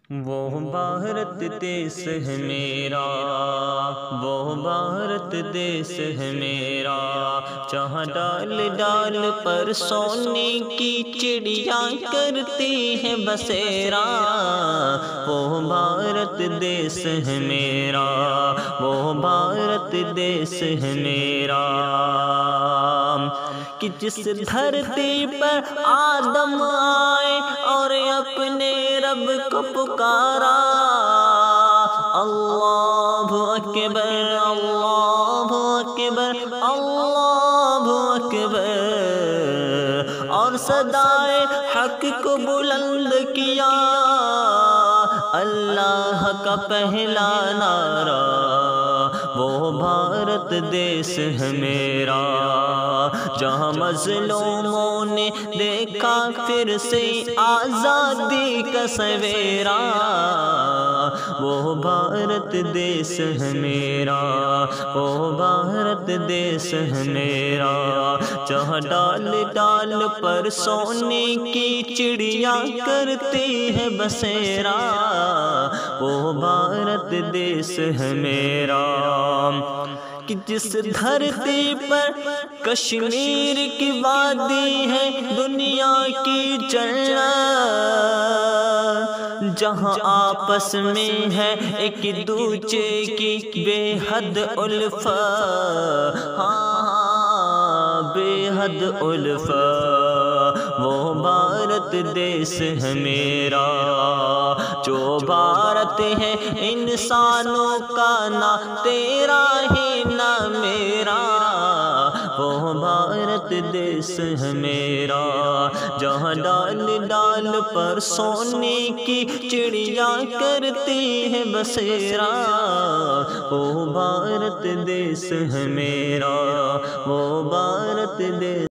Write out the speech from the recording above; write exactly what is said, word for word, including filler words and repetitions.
وہ بھارت دیس ہے میرا، وہ بھارت دیس ہے میرا، جہاں ڈال ڈال پر سونے کی چڑیا کرتی ہے بسیرا۔ وہ بھارت دیس ہے میرا، وہ بھارت دیس ہے میرا، کہ جس دھرتی پر آدم آئے اور اپنے رب کو پکارا، اللہ اکبر اللہ اکبر اللہ اکبر، اور صدائے حق کو بلند کیا، اللہ کا پہلا نعرہ۔ وہ بھارت دیس ہے میرا، جہاں مظلوموں نے دیکھا پھر سے آزادی کا سویرا۔ وہ بھارت دیس ہے میرا، وہ بھارت دیس ہے میرا، جہاں ڈال ڈال پر سونے کی چڑیا کرتی ہے بسیرا۔ وہ بھارت دیس ہے میرا، کہ جس دھرتی پر کشمیر کی وادی ہے دنیا کی جنت، جہاں آپس میں ہے ایک دوسرے کی بے حد الفت، ہاں بے حد الفت۔ وہ بھارت دیس ہے میرا، جو بھارت ہے انسانوں کا نہ تیرا ہی نہ میرا۔ وہ بھارت دیس ہے میرا، جہاں ڈال ڈال پر سونے کی چڑیا کرتی ہے بسیرا۔ وہ بھارت دیس ہے میرا، وہ بھارت دیس